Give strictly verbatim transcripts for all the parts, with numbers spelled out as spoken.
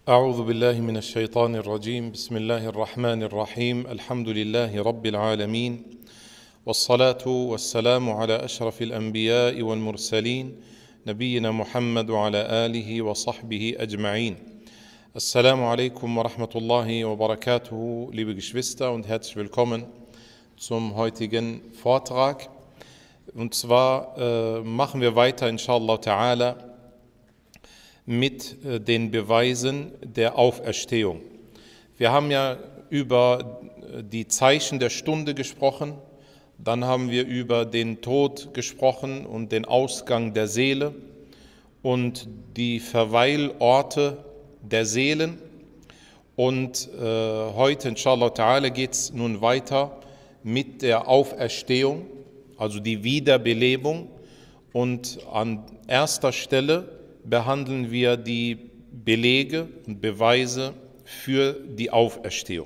أعوذ بالله من الشيطان الرجيم بسم الله الرحمن الرحيم الحمد لله رب العالمين والصلاة والسلام على أشرف الأنبياء والمرسلين نبينا محمد وعلى آله وصحبه أجمعين. Assalamu alaikum wa rahmatullahi wa barakatuhu, liebe Geschwister, und herzlich willkommen zum heutigen Vortrag. Und zwar äh, machen wir weiter, inshallah ta'ala, mit äh, den Beweisen der Auferstehung. Wir haben ja über die Zeichen der Stunde gesprochen, dann haben wir über den Tod gesprochen und den Ausgang der Seele und die Verweilorte der Seelen. Und äh, heute, inshallah ta'ala, geht es nun weiter mit der Auferstehung, also die Wiederbelebung. Und an erster Stelle behandeln wir die Belege und Beweise für die Auferstehung.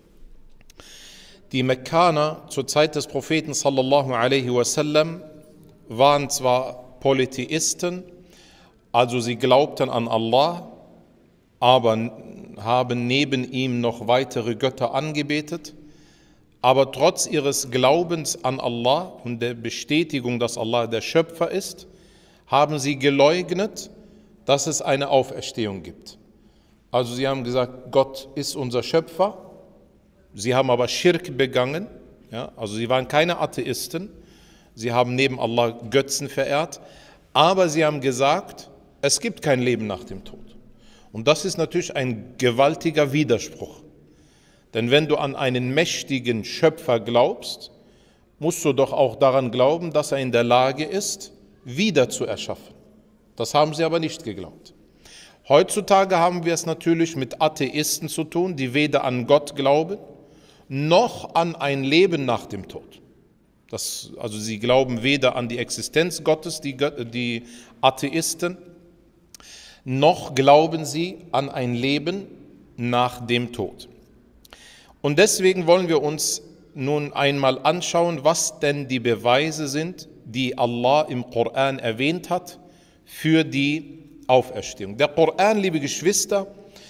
Die Mekkaner zur Zeit des Propheten sallallahu alaihi wasallam waren zwar Polytheisten, also sie glaubten an Allah, aber haben neben ihm noch weitere Götter angebetet. Aber trotz ihres Glaubens an Allah und der Bestätigung, dass Allah der Schöpfer ist, haben sie geleugnet, dass es eine Auferstehung gibt. Also sie haben gesagt, Gott ist unser Schöpfer. Sie haben aber Schirk begangen. Ja, also sie waren keine Atheisten. Sie haben neben Allah Götzen verehrt. Aber sie haben gesagt, es gibt kein Leben nach dem Tod. Und das ist natürlich ein gewaltiger Widerspruch. Denn wenn du an einen mächtigen Schöpfer glaubst, musst du doch auch daran glauben, dass er in der Lage ist, wieder zu erschaffen. Das haben sie aber nicht geglaubt. Heutzutage haben wir es natürlich mit Atheisten zu tun, die weder an Gott glauben, noch an ein Leben nach dem Tod. Das, also sie glauben weder an die Existenz Gottes, die, die Atheisten, noch glauben sie an ein Leben nach dem Tod. Und deswegen wollen wir uns nun einmal anschauen, was denn die Beweise sind, die Allah im Koran erwähnt hat für die Auferstehung. Der Koran, liebe Geschwister,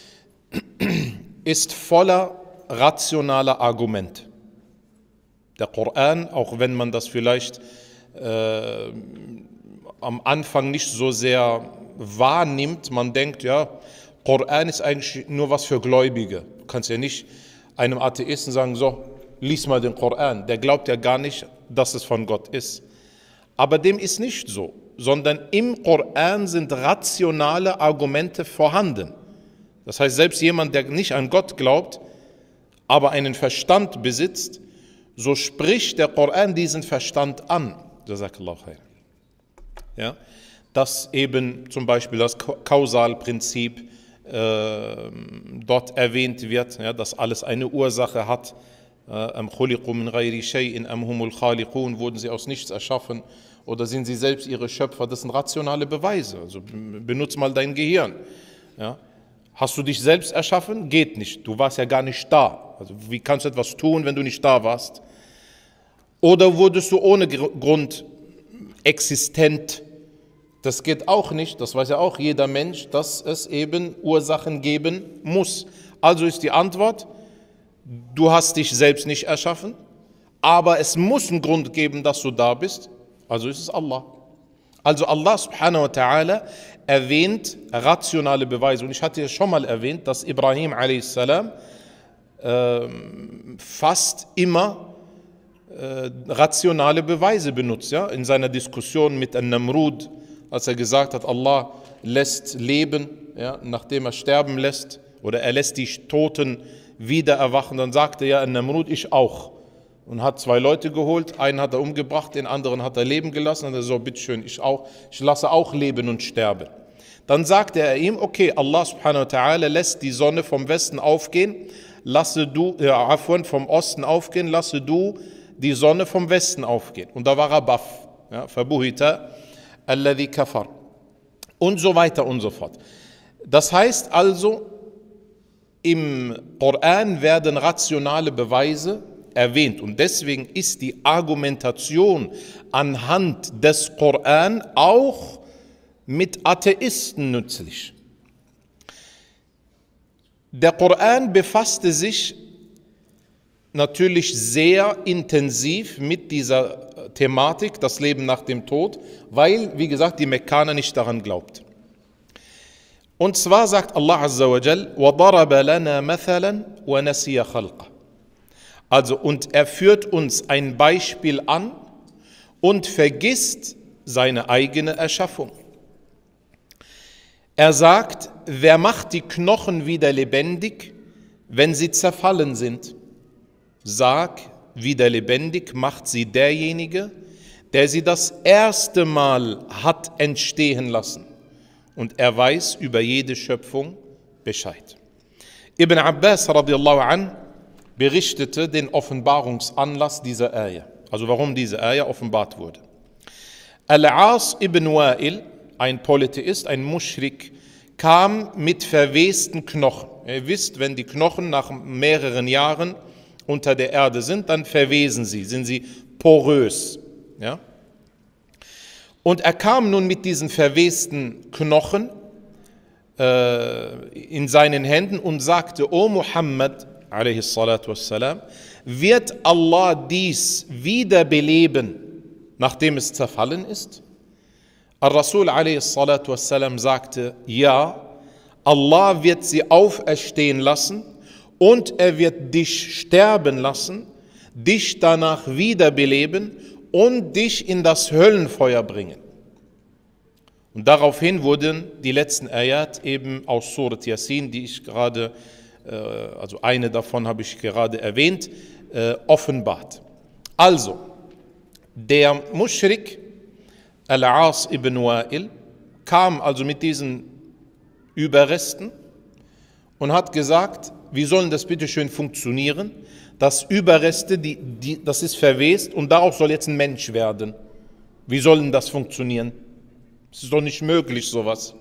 ist voller rationaler Argumente. Der Koran, auch wenn man das vielleicht äh, am Anfang nicht so sehr wahrnimmt, man denkt, ja, Koran ist eigentlich nur was für Gläubige. Du kannst ja nicht einem Atheisten sagen, so, lies mal den Koran. Der glaubt ja gar nicht, dass es von Gott ist. Aber dem ist nicht so, sondern im Koran sind rationale Argumente vorhanden. Das heißt, selbst jemand, der nicht an Gott glaubt, aber einen Verstand besitzt, so spricht der Koran diesen Verstand an. Jazakallahu khair. Ja, dass eben zum Beispiel das Kausalprinzip äh, dort erwähnt wird, ja, dass alles eine Ursache hat. Am khuliqu min ghayri shay'in am humul khaliqun, wurden sie aus nichts erschaffen oder sind sie selbst ihre Schöpfer? Das sind rationale Beweise. Also benutz mal dein Gehirn. Ja. Hast du dich selbst erschaffen? Geht nicht. Du warst ja gar nicht da. Also wie kannst du etwas tun, wenn du nicht da warst? Oder wurdest du ohne Grund existent? Das geht auch nicht, das weiß ja auch jeder Mensch, dass es eben Ursachen geben muss. Also ist die Antwort, du hast dich selbst nicht erschaffen, aber es muss einen Grund geben, dass du da bist, also ist es Allah. Also Allah subhanahu wa ta'ala erwähnt rationale Beweise. Und ich hatte ja schon mal erwähnt, dass Ibrahim a s. äh, fast immer äh, rationale Beweise benutzt, ja, in seiner Diskussion mit An-Namrud, als er gesagt hat, Allah lässt leben, ja, nachdem er sterben lässt, oder er lässt die Toten wieder erwachen, dann sagte er, Namrud, ich auch. Und hat zwei Leute geholt, einen hat er umgebracht, den anderen hat er leben gelassen, und er so, bitteschön, ich auch, ich lasse auch leben und sterben. Dann sagte er ihm, okay, Allah subhanahu wa ta'ala lässt die Sonne vom Westen aufgehen, lasse du, äh, vom Osten aufgehen, lasse du die Sonne vom Westen aufgehen. Und da war er baff, ja, Fabuhita alladhi kafar. Und so weiter und so fort. Das heißt also, im Koran werden rationale Beweise erwähnt. Und deswegen ist die Argumentation anhand des Koran auch mit Atheisten nützlich. Der Koran befasste sich natürlich sehr intensiv mit dieser Thematik, das Leben nach dem Tod, weil, wie gesagt, die Mekkaner nicht daran glaubten. Und zwar sagt Allah Azza wa Jal, وَضَرَبَ لَنَا مَثَلًا وَنَسِيَ خَلْقَهُ. Also, und er führt uns ein Beispiel an und vergisst seine eigene Erschaffung. Er sagt, wer macht die Knochen wieder lebendig, wenn sie zerfallen sind? Sag, wieder lebendig macht sie derjenige, der sie das erste Mal hat entstehen lassen. Und er weiß über jede Schöpfung Bescheid. Ibn Abbas radiallahu an berichtete den Offenbarungsanlass dieser Ayah, also warum diese Ayah offenbart wurde. Al-As ibn Wa'il, ein Polytheist, ein Muschrik, kam mit verwesten Knochen. Ihr wisst, wenn die Knochen nach mehreren Jahren unter der Erde sind, dann verwesen sie, sind sie porös. Ja? Und er kam nun mit diesen verwesten Knochen äh, in seinen Händen und sagte, O Muhammad, alaihi salatu wassalam, wird Allah dies wiederbeleben, nachdem es zerfallen ist? Al-Rasul alaihi salatu wassalam sagte, ja, Allah wird sie auferstehen lassen und er wird dich sterben lassen, dich danach wiederbeleben und dich in das Höllenfeuer bringen. Und daraufhin wurden die letzten Ayat eben aus Surat Yasin, die ich gerade, also eine davon habe ich gerade erwähnt, offenbart. Also, der Muschrik Al-As ibn Wa'il kam also mit diesen Überresten und hat gesagt, wie sollen das bitte schön funktionieren? Das Überreste, die, die, das ist verwest und daraus soll jetzt ein Mensch werden. Wie soll denn das funktionieren? Es ist doch nicht möglich, sowas.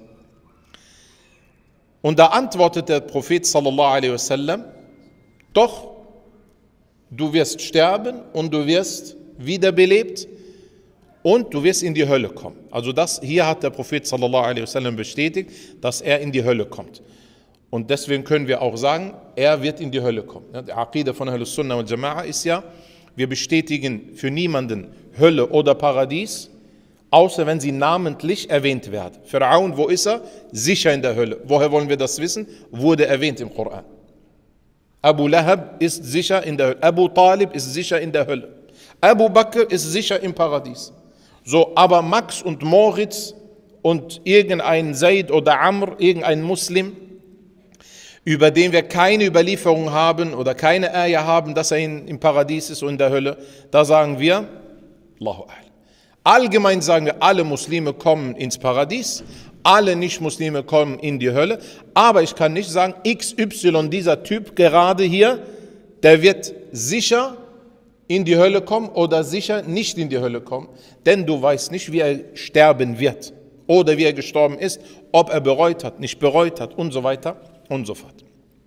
Und da antwortet der Prophet sallallahu alaihi wasallam, doch, du wirst sterben und du wirst wiederbelebt und du wirst in die Hölle kommen. Also das hier hat der Prophet sallallahu alaihi wasallam bestätigt, dass er in die Hölle kommt. Und deswegen können wir auch sagen, er wird in die Hölle kommen. Die Aqida von Ahlus Sunnah wal Jama'a ist ja, wir bestätigen für niemanden Hölle oder Paradies, außer wenn sie namentlich erwähnt werden. Pharaon, wo ist er? Sicher in der Hölle. Woher wollen wir das wissen? Wurde erwähnt im Koran. Abu Lahab ist sicher in der Hölle. Abu Talib ist sicher in der Hölle. Abu Bakr ist sicher im Paradies. So, aber Max und Moritz und irgendein Zaid oder Amr, irgendein Muslim, über den wir keine Überlieferung haben oder keine Ayah haben, dass er in, im Paradies ist und in der Hölle, da sagen wir, Allahu A'lam. Allgemein sagen wir, alle Muslime kommen ins Paradies, alle Nicht-Muslime kommen in die Hölle, aber ich kann nicht sagen, X Y, dieser Typ gerade hier, der wird sicher in die Hölle kommen oder sicher nicht in die Hölle kommen, denn du weißt nicht, wie er sterben wird oder wie er gestorben ist, ob er bereut hat, nicht bereut hat und so weiter und so fort.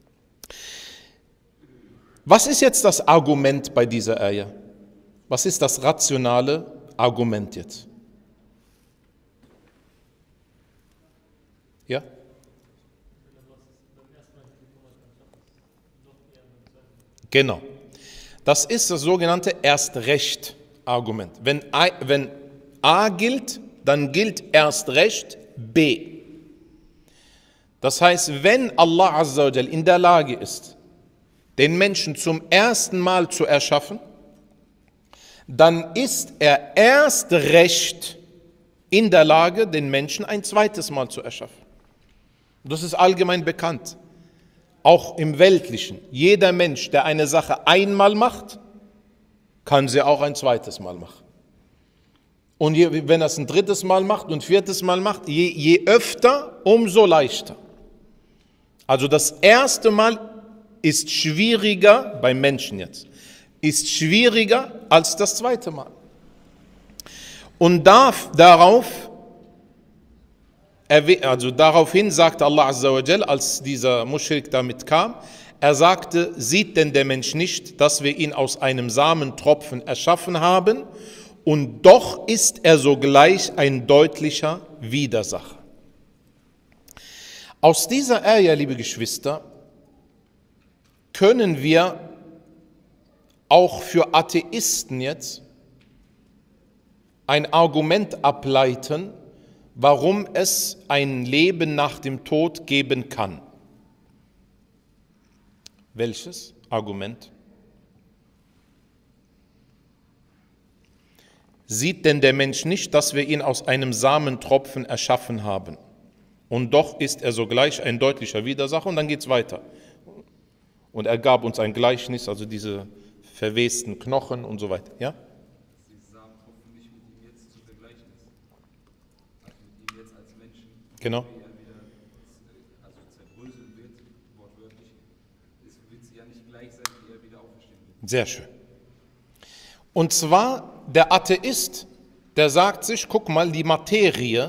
Was ist jetzt das Argument bei dieser Ayah? Was ist das rationale Argument jetzt? Ja? Genau. Das ist das sogenannte Erst-Recht-Argument. Wenn A, wenn A gilt, dann gilt erst recht B. Das heißt, wenn Allah Azza wa Jal in der Lage ist, den Menschen zum ersten Mal zu erschaffen, dann ist er erst recht in der Lage, den Menschen ein zweites Mal zu erschaffen. Das ist allgemein bekannt. Auch im Weltlichen. Jeder Mensch, der eine Sache einmal macht, kann sie auch ein zweites Mal machen. Und je, wenn er es ein drittes Mal macht und viertes Mal macht, je, je öfter, umso leichter. Also das erste Mal ist schwieriger, beim Menschen jetzt, ist schwieriger als das zweite Mal. Und darf, darauf, also daraufhin sagte Allah Azza wa Jal, als dieser Muschrik damit kam, er sagte, sieht denn der Mensch nicht, dass wir ihn aus einem Samentropfen erschaffen haben, und doch ist er sogleich ein deutlicher Widersacher. Aus dieser Ayah, liebe Geschwister, können wir auch für Atheisten jetzt ein Argument ableiten, warum es ein Leben nach dem Tod geben kann. Welches Argument? Sieht denn der Mensch nicht, dass wir ihn aus einem Samentropfen erschaffen haben? Und doch ist er sogleich ein deutlicher Widersacher. Und dann geht es weiter. Und er gab uns ein Gleichnis, also diese verwesten Knochen und so weiter. Ja? Die Samentropfen nicht mit ihm jetzt zu vergleichen ist. Also mit ihm jetzt als Menschen. Genau. Wie er wieder also zerbröseln wird, wortwörtlich, es wird ja nicht gleich sein, wie er wieder auferstehen wird. Sehr schön. Und zwar der Atheist, der sagt sich, guck mal, die Materie,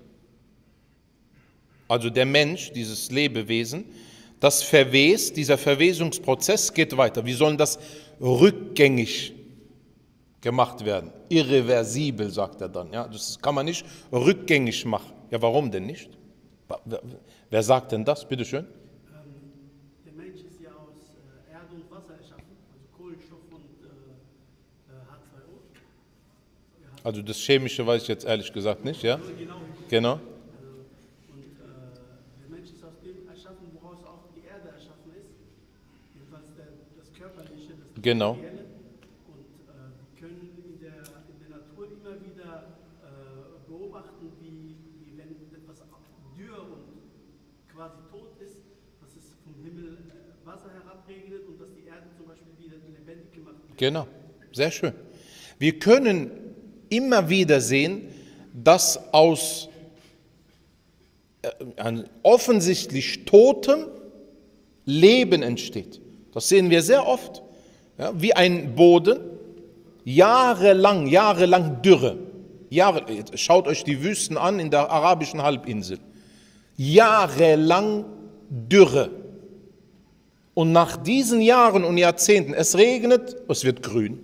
also der Mensch, dieses Lebewesen, das verwest, dieser Verwesungsprozess geht weiter. Wie soll das rückgängig gemacht werden? Irreversibel, sagt er dann. Ja, das kann man nicht rückgängig machen. Ja, warum denn nicht? Wer sagt denn das? Bitte schön. Der Mensch ist ja aus äh, Erde und Wasser erschaffen, also Kohlenstoff und äh, H zwei O. Also das Chemische weiß ich jetzt ehrlich gesagt nicht, ja? Genau. Also, und äh, der Mensch ist aus dem erschaffen, woraus auch die Erde erschaffen ist. Jedenfalls der, das Körperliche, das Genau. Materielle. Und äh, wir können in der, in der Natur immer wieder äh, beobachten, wie, wie wenn etwas dürr und quasi tot ist, dass es vom Himmel äh, Wasser herabregnet und dass die Erde zum Beispiel wieder lebendig gemacht wird. Genau, sehr schön. Wir können immer wieder sehen, dass aus äh, offensichtlich totem Leben entsteht. Das sehen wir sehr oft. Ja, wie ein Boden, jahrelang, jahrelang Dürre. Jahre, schaut euch die Wüsten an in der arabischen Halbinsel. Jahrelang Dürre. Und nach diesen Jahren und Jahrzehnten, es regnet, es wird grün.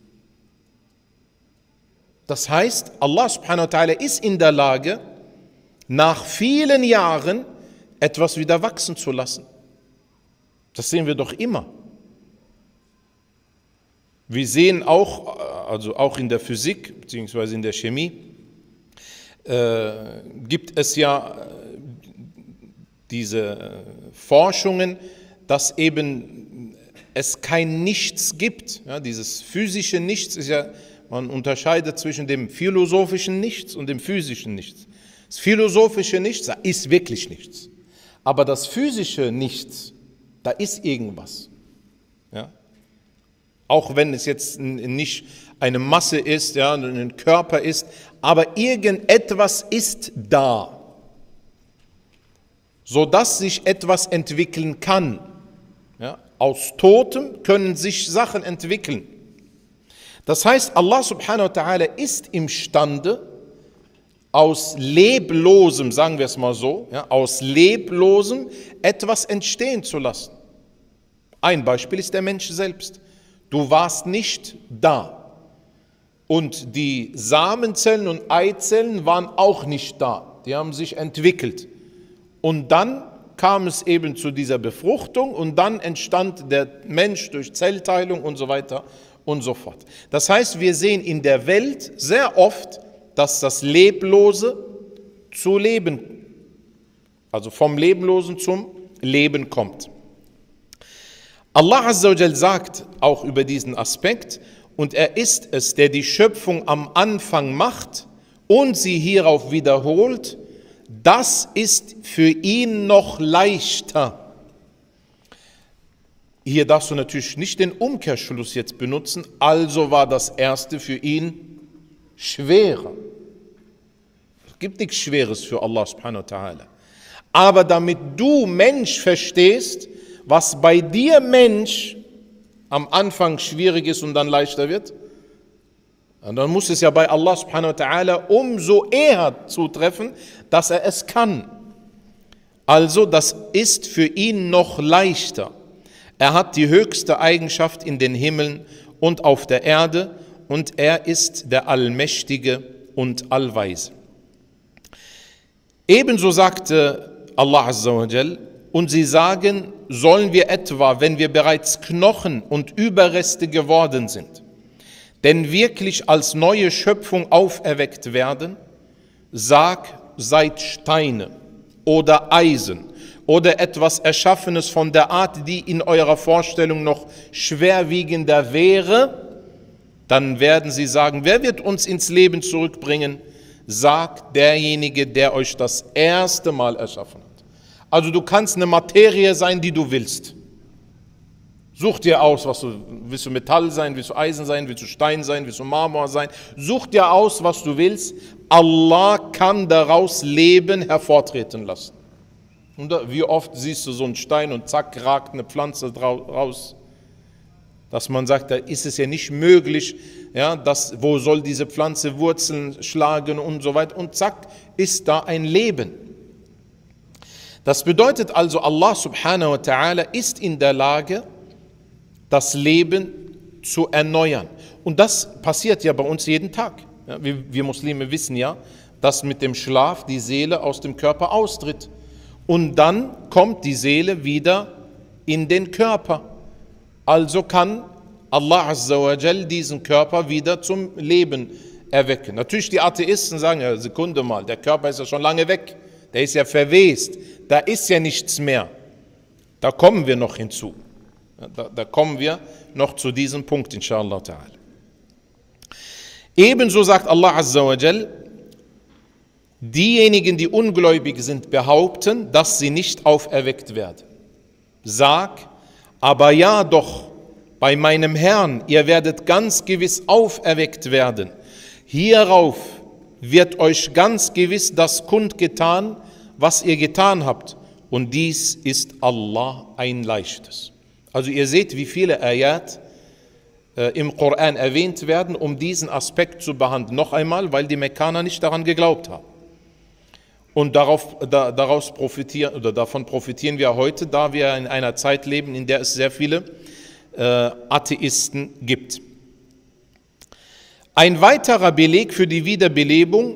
Das heißt, Allah subhanahu wa ta'ala ist in der Lage, nach vielen Jahren etwas wieder wachsen zu lassen. Das sehen wir doch immer. Wir sehen auch, also auch in der Physik bzw. in der Chemie, äh, gibt es ja diese Forschungen, dass eben es kein Nichts gibt. Ja, dieses physische Nichts ist ja, man unterscheidet zwischen dem philosophischen Nichts und dem physischen Nichts. Das philosophische Nichts ist wirklich nichts. Aber das physische Nichts, da ist irgendwas. Ja? Auch wenn es jetzt nicht eine Masse ist, ja, ein Körper ist, aber irgendetwas ist da, sodass sich etwas entwickeln kann. Ja? Aus Totem können sich Sachen entwickeln. Das heißt, Allah subhanahu wa ta'ala ist imstande, aus Leblosem, sagen wir es mal so, ja, aus Leblosem etwas entstehen zu lassen. Ein Beispiel ist der Mensch selbst. Du warst nicht da. Und die Samenzellen und Eizellen waren auch nicht da. Die haben sich entwickelt. Und dann kam es eben zu dieser Befruchtung und dann entstand der Mensch durch Zellteilung und so weiter und so fort. Das heißt, wir sehen in der Welt sehr oft, dass das Leblose zu Leben, also vom Leblosen zum Leben kommt. Allah Azza wa Jal sagt auch über diesen Aspekt, und er ist es, der die Schöpfung am Anfang macht und sie hierauf wiederholt, das ist für ihn noch leichter. Hier darfst du natürlich nicht den Umkehrschluss jetzt benutzen, also war das Erste für ihn schwerer. Es gibt nichts Schweres für Allah subhanahu wa ta'ala. Aber damit du Mensch verstehst, was bei dir Mensch am Anfang schwierig ist und dann leichter wird, dann muss es ja bei Allah subhanahu wa ta'ala umso eher zutreffen, dass er es kann. Also das ist für ihn noch leichter. Er hat die höchste Eigenschaft in den Himmeln und auf der Erde und er ist der Allmächtige und Allweise. Ebenso sagte Allah Azza wa Jal, und sie sagen, sollen wir etwa, wenn wir bereits Knochen und Überreste geworden sind, denn wirklich als neue Schöpfung auferweckt werden? Sag, seid Steine oder Eisen oder etwas Erschaffenes von der Art, die in eurer Vorstellung noch schwerwiegender wäre, dann werden sie sagen, wer wird uns ins Leben zurückbringen? Sagt derjenige, der euch das erste Mal erschaffen hat. Also du kannst eine Materie sein, die du willst. Such dir aus, was du, willst du Metall sein, willst du Eisen sein, willst du Stein sein, willst du Marmor sein. Such dir aus, was du willst. Allah kann daraus Leben hervortreten lassen. Und wie oft siehst du so einen Stein und zack, ragt eine Pflanze raus. Dass man sagt, da ist es ja nicht möglich, ja, dass, wo soll diese Pflanze Wurzeln schlagen und so weiter. Und zack, ist da ein Leben. Das bedeutet also, Allah subhanahu wa ta'ala ist in der Lage, das Leben zu erneuern. Und das passiert ja bei uns jeden Tag. Ja, wir, wir Muslime wissen ja, dass mit dem Schlaf die Seele aus dem Körper austritt. Und dann kommt die Seele wieder in den Körper. Also kann Allah Azza wa Jal diesen Körper wieder zum Leben erwecken. Natürlich die Atheisten sagen, ja, Sekunde mal, der Körper ist ja schon lange weg, der ist ja verwest, da ist ja nichts mehr. Da kommen wir noch hinzu. Da, da kommen wir noch zu diesem Punkt, inshallah ta'ala. Ebenso sagt Allah Azza wa Jal, diejenigen, die ungläubig sind, behaupten, dass sie nicht auferweckt werden. Sag, aber ja doch, bei meinem Herrn, ihr werdet ganz gewiss auferweckt werden. Hierauf wird euch ganz gewiss das kundgetan, was ihr getan habt. Und dies ist Allah ein Leichtes. Also ihr seht, wie viele Ayat äh, im Koran erwähnt werden, um diesen Aspekt zu behandeln. Noch einmal, weil die Mekkaner nicht daran geglaubt haben. Und darauf, da, daraus profitieren, oder davon profitieren wir heute, da wir in einer Zeit leben, in der es sehr viele äh, Atheisten gibt. Ein weiterer Beleg für die Wiederbelebung,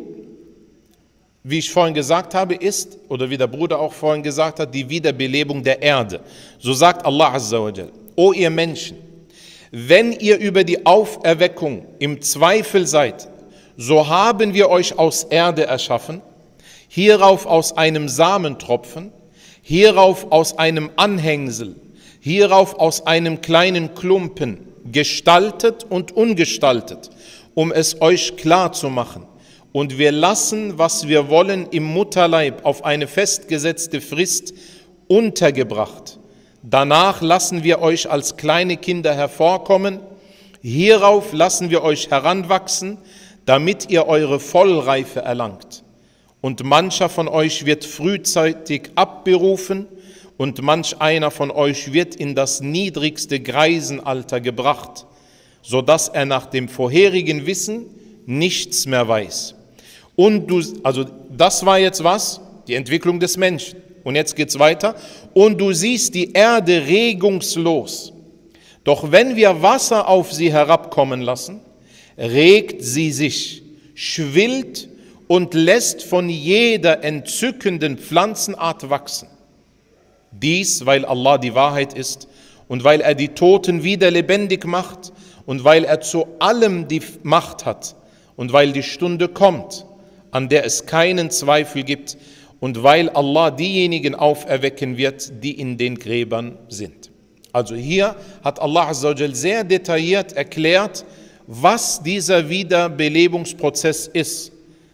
wie ich vorhin gesagt habe, ist, oder wie der Bruder auch vorhin gesagt hat, die Wiederbelebung der Erde. So sagt Allah Azza wa Jal, O ihr Menschen, wenn ihr über die Auferweckung im Zweifel seid, so haben wir euch aus Erde erschaffen, hierauf aus einem Samentropfen, hierauf aus einem Anhängsel, hierauf aus einem kleinen Klumpen, gestaltet und ungestaltet, um es euch klar zu machen. Und wir lassen, was wir wollen, im Mutterleib auf eine festgesetzte Frist untergebracht. Danach lassen wir euch als kleine Kinder hervorkommen, hierauf lassen wir euch heranwachsen, damit ihr eure Vollreife erlangt. Und mancher von euch wird frühzeitig abberufen und manch einer von euch wird in das niedrigste Greisenalter gebracht, sodass er nach dem vorherigen Wissen nichts mehr weiß. Und du, also das war jetzt was? Die Entwicklung des Menschen. Und jetzt geht's weiter. Und du siehst die Erde regungslos. Doch wenn wir Wasser auf sie herabkommen lassen, regt sie sich, schwillt und lässt von jeder entzückenden Pflanzenart wachsen. Dies, weil Allah die Wahrheit ist und weil er die Toten wieder lebendig macht und weil er zu allem die Macht hat und weil die Stunde kommt, an der es keinen Zweifel gibt und weil Allah diejenigen auferwecken wird, die in den Gräbern sind. Also hier hat Allah Azza wa Jal sehr detailliert erklärt, was dieser Wiederbelebungsprozess ist.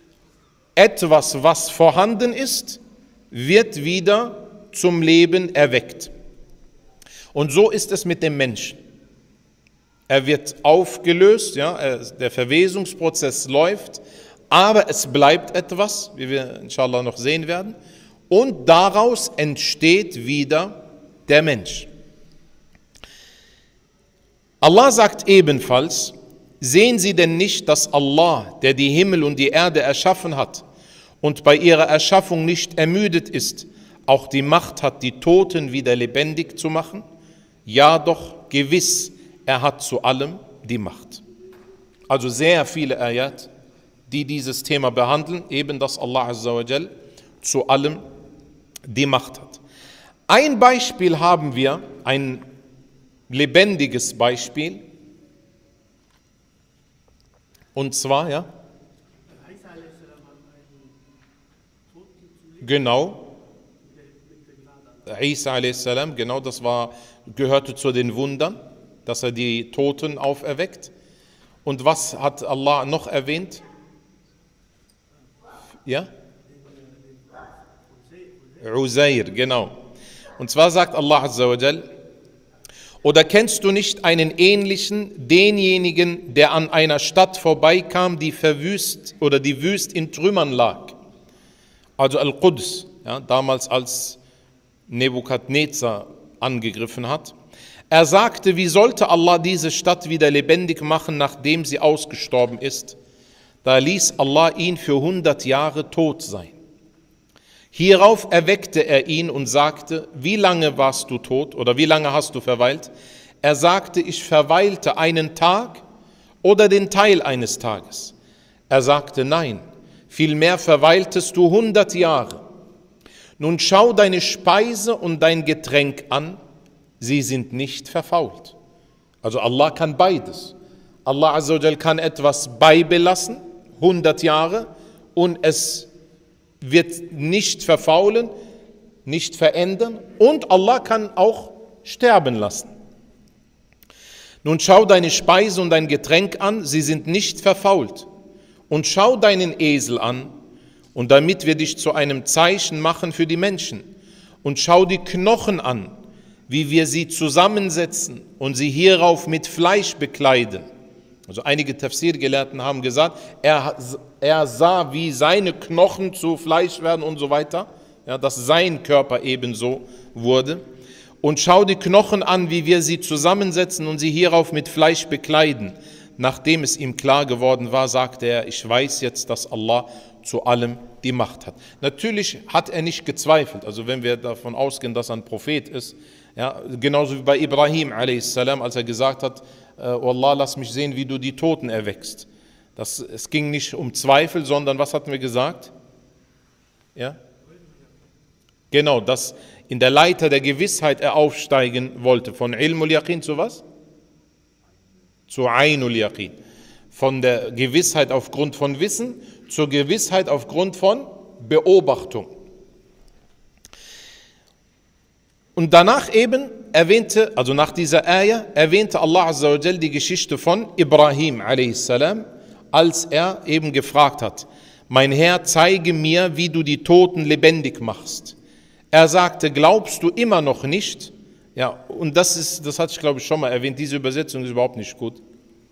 Etwas, was vorhanden ist, wird wieder zum Leben erweckt. Und so ist es mit dem Menschen. Er wird aufgelöst, ja, der Verwesungsprozess läuft, aber es bleibt etwas, wie wir inshallah noch sehen werden, und daraus entsteht wieder der Mensch. Allah sagt ebenfalls, sehen Sie denn nicht, dass Allah, der die Himmel und die Erde erschaffen hat und bei ihrer Erschaffung nicht ermüdet ist, auch die Macht hat, die Toten wieder lebendig zu machen? Ja doch, gewiss, er hat zu allem die Macht. Also sehr viele Ayat, die dieses Thema behandeln, eben dass Allah Azza wa Jal zu allem die Macht hat. Ein Beispiel haben wir, ein lebendiges Beispiel, und zwar, ja, Isa alaihi salam hat einen Toten zu Leben genau, mit der Gnade. Isa alaihi salam, genau, das war, gehörte zu den Wundern, dass er die Toten auferweckt. Und was hat Allah noch erwähnt? Ja? Uzair, genau. Und zwar sagt Allah Azza wa Jal: Oder kennst du nicht einen ähnlichen, denjenigen, der an einer Stadt vorbeikam, die verwüst oder die wüst in Trümmern lag? Also Al-Quds, ja, damals als Nebukadnezar angegriffen hat. Er sagte, wie sollte Allah diese Stadt wieder lebendig machen, nachdem sie ausgestorben ist? Da ließ Allah ihn für hundert Jahre tot sein. Hierauf erweckte er ihn und sagte, wie lange warst du tot oder wie lange hast du verweilt? Er sagte, ich verweilte einen Tag oder den Teil eines Tages. Er sagte, nein, vielmehr verweiltest du hundert Jahre. Nun schau deine Speise und dein Getränk an, sie sind nicht verfault. Also Allah kann beides. Allah Azza wa Jal kann etwas beibelassen, hundert Jahre, und es wird nicht verfaulen, nicht verändern, und Allah kann auch sterben lassen. Nun schau deine Speise und dein Getränk an, sie sind nicht verfault. Und schau deinen Esel an, und damit wir dich zu einem Zeichen machen für die Menschen. Und schau die Knochen an, wie wir sie zusammensetzen und sie hierauf mit Fleisch bekleiden. Also einige Tafsir-Gelehrten haben gesagt, er, er sah, wie seine Knochen zu Fleisch werden und so weiter, ja, dass sein Körper ebenso wurde. Und schau die Knochen an, wie wir sie zusammensetzen und sie hierauf mit Fleisch bekleiden. Nachdem es ihm klar geworden war, sagte er, ich weiß jetzt, dass Allah zu allem die Macht hat. Natürlich hat er nicht gezweifelt, also wenn wir davon ausgehen, dass er ein Prophet ist, ja, genauso wie bei Ibrahim a s, als er gesagt hat, oh Allah, lass mich sehen, wie du die Toten erweckst. Das, es ging nicht um Zweifel, sondern was hatten wir gesagt? Ja? Genau, dass in der Leiter der Gewissheit er aufsteigen wollte. Von Ilmul Yaqin zu was? Zu Ainul Yaqin. Von der Gewissheit aufgrund von Wissen zur Gewissheit aufgrund von Beobachtung. Und danach eben erwähnte, also nach dieser Ayah, erwähnte Allah Azza wa Jal die Geschichte von Ibrahim a s, als er eben gefragt hat, mein Herr, zeige mir, wie du die Toten lebendig machst. Er sagte, glaubst du immer noch nicht? Ja, und das ist, das hatte ich glaube ich schon mal erwähnt, diese Übersetzung ist überhaupt nicht gut.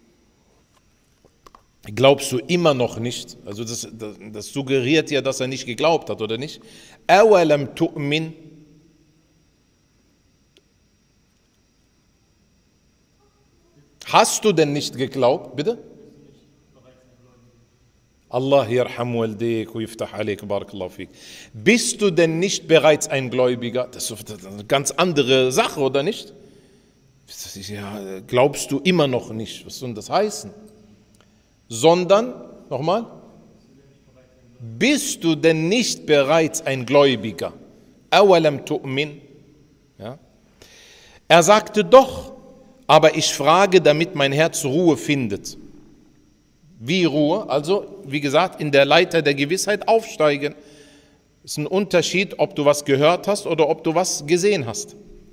Glaubst du immer noch nicht? Also das, das, das suggeriert ja, dass er nicht geglaubt hat, oder nicht? Awalam tu'min. Hast du denn nicht geglaubt? Bitte? Allah yarham waldik wa yiftah alayk, barakallahu fik. Bist du denn nicht bereits ein Gläubiger? Das ist eine ganz andere Sache, oder nicht? Ja, glaubst du immer noch nicht? Was soll das heißen? Sondern, nochmal, bist du denn nicht bereits ein Gläubiger? Awalam tu'min. Ja? Er sagte doch, aber ich frage, damit mein Herz Ruhe findet. Wie Ruhe? Also, wie gesagt, in der Leiter der Gewissheit aufsteigen. Es ist ein Unterschied, ob du was gehört hast oder ob du was gesehen hast.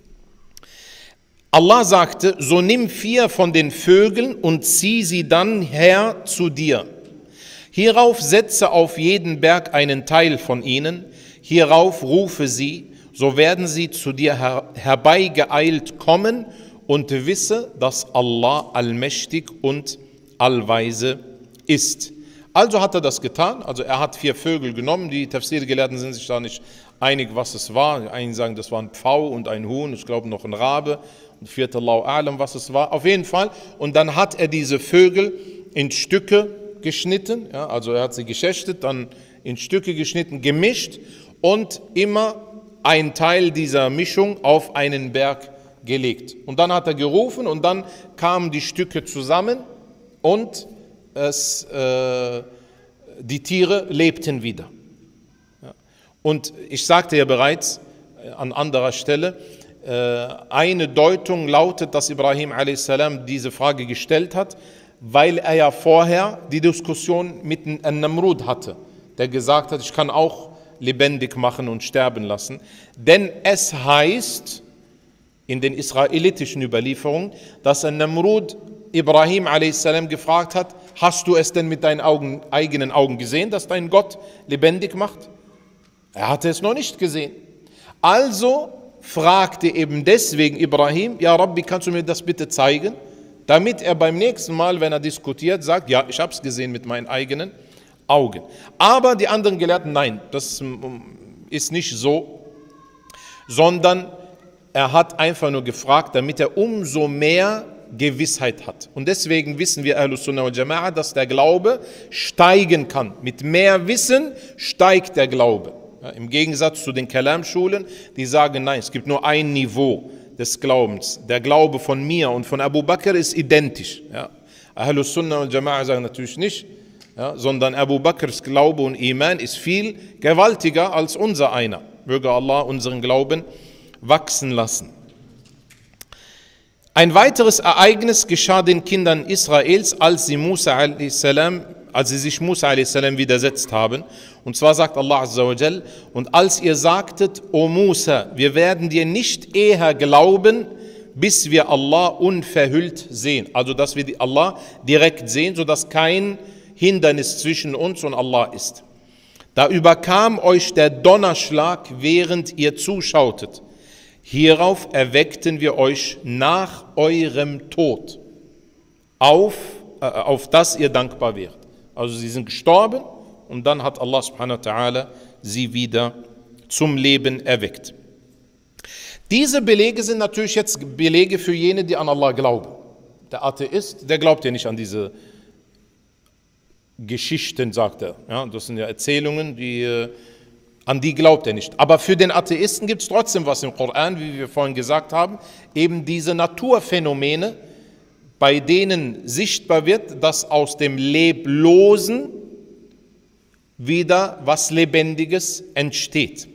Allah sagte, so nimm vier von den Vögeln und zieh sie dann her zu dir. Hierauf setze auf jeden Berg einen Teil von ihnen, hierauf rufe sie, so werden sie zu dir her herbeigeeilt kommen und wisse, dass Allah allmächtig und allweise ist. Also hat er das getan, also er hat vier Vögel genommen, die Tafsir-Gelehrten sind sich da nicht einig, was es war. Die einen sagen, das war ein Pfau und ein Huhn, ich glaube noch ein Rabe, und vierte Allahu A'lam, was es war. Auf jeden Fall, und dann hat er diese Vögel in Stücke geschnitten, ja, also er hat sie geschächtet, dann in Stücke geschnitten, gemischt und immer ein Teil dieser Mischung auf einen Berg gelegt. Und dann hat er gerufen und dann kamen die Stücke zusammen und es, äh, die Tiere lebten wieder. Ja. Und ich sagte ja bereits, an anderer Stelle. Eine Deutung lautet, dass Ibrahim a s. diese Frage gestellt hat, weil er ja vorher die Diskussion mit Namrud hatte, der gesagt hat, ich kann auch lebendig machen und sterben lassen. Denn es heißt in den israelitischen Überlieferungen, dass Namrud Ibrahim a s. gefragt hat, hast du es denn mit deinen Augen, eigenen Augen gesehen, dass dein Gott lebendig macht? Er hatte es noch nicht gesehen. Also fragte eben deswegen Ibrahim, ja Rabbi, kannst du mir das bitte zeigen? Damit er beim nächsten Mal, wenn er diskutiert, sagt, ja, ich habe es gesehen mit meinen eigenen Augen. Aber die anderen Gelehrten, nein, das ist nicht so, sondern er hat einfach nur gefragt, damit er umso mehr Gewissheit hat. Und deswegen wissen wir Ahlus Sunnah wal Jama'a, dass der Glaube steigen kann. Mit mehr Wissen steigt der Glaube. Ja, im Gegensatz zu den Kalam-Schulen, die sagen, nein, es gibt nur ein Niveau des Glaubens. Der Glaube von mir und von Abu Bakr ist identisch. Ja. Ahlus Sunnah wal Jama'a sagen natürlich nicht, ja, sondern Abu Bakrs Glaube und Iman ist viel gewaltiger als unser einer. Möge Allah unseren Glauben wachsen lassen. Ein weiteres Ereignis geschah den Kindern Israels, als sie, Musa a s. als sie sich Musa a s. widersetzt haben. Und zwar sagt Allah Azza wa Jal, und als ihr sagtet, O Musa, wir werden dir nicht eher glauben, bis wir Allah unverhüllt sehen. Also, dass wir Allah direkt sehen, sodass kein Hindernis zwischen uns und Allah ist. Da überkam euch der Donnerschlag, während ihr zuschautet. Hierauf erweckten wir euch nach eurem Tod, auf, äh, auf das ihr dankbar wärt. Also sie sind gestorben und dann hat Allah subhanahu wa ta'ala sie wieder zum Leben erweckt. Diese Belege sind natürlich jetzt Belege für jene, die an Allah glauben. Der Atheist, der glaubt ja nicht an diese Geschichten, sagt er. Ja, das sind ja Erzählungen, die... An die glaubt er nicht. Aber für den Atheisten gibt es trotzdem was im Koran, wie wir vorhin gesagt haben, eben diese Naturphänomene, bei denen sichtbar wird, dass aus dem Leblosen wieder was Lebendiges entsteht.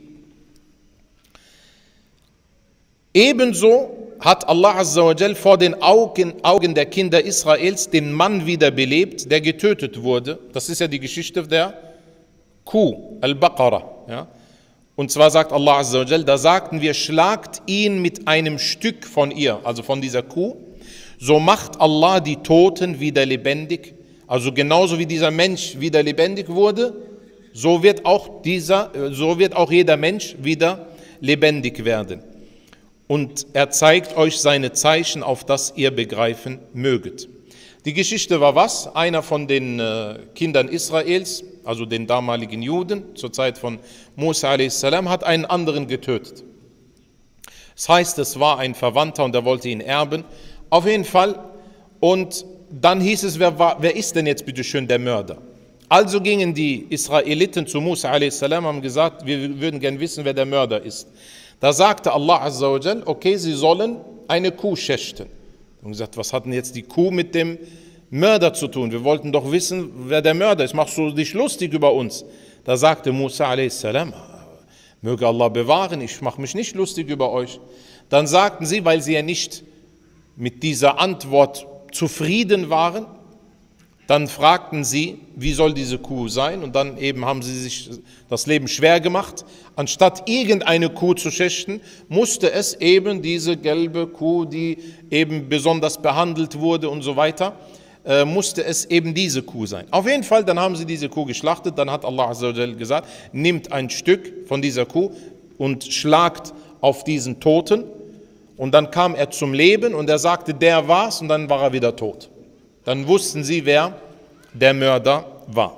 Ebenso hat Allah Azza wa Jal vor den Augen, Augen der Kinder Israels den Mann wiederbelebt, der getötet wurde. Das ist ja die Geschichte der Kuh, Al-Baqarah. Ja? Und zwar sagt Allah Azza wa Jal, da sagten wir, schlagt ihn mit einem Stück von ihr, also von dieser Kuh, so macht Allah die Toten wieder lebendig. Also genauso wie dieser Mensch wieder lebendig wurde, so wird auch, dieser, so wird auch jeder Mensch wieder lebendig werden. Und er zeigt euch seine Zeichen, auf das ihr begreifen möget. Die Geschichte war was? Einer von den äh, Kindern Israels, also den damaligen Juden, zur Zeit von Musa a s. hat einen anderen getötet. Das heißt, es war ein Verwandter und er wollte ihn erben. Auf jeden Fall. Und dann hieß es, wer, war, wer ist denn jetzt bitte schön der Mörder? Also gingen die Israeliten zu Musa a s. und haben gesagt, wir würden gern wissen, wer der Mörder ist. Da sagte Allah Azza wa Jal, okay, sie sollen eine Kuh schächten. Und gesagt, was hat denn jetzt die Kuh mit dem Mörder zu tun? Wir wollten doch wissen, wer der Mörder ist. Machst du dich lustig über uns? Da sagte Musa a s, möge Allah bewahren, ich mache mich nicht lustig über euch. Dann sagten sie, weil sie ja nicht mit dieser Antwort zufrieden waren, dann fragten sie, wie soll diese Kuh sein? Und dann eben haben sie sich das Leben schwer gemacht. Anstatt irgendeine Kuh zu schächten, musste es eben diese gelbe Kuh, die eben besonders behandelt wurde und so weiter, äh, musste es eben diese Kuh sein. Auf jeden Fall, dann haben sie diese Kuh geschlachtet. Dann hat Allah Azza wa Jal gesagt, nimmt ein Stück von dieser Kuh und schlagt auf diesen Toten. Und dann kam er zum Leben und er sagte, der war's, und dann war er wieder tot. Dann wussten sie, wer der Mörder war.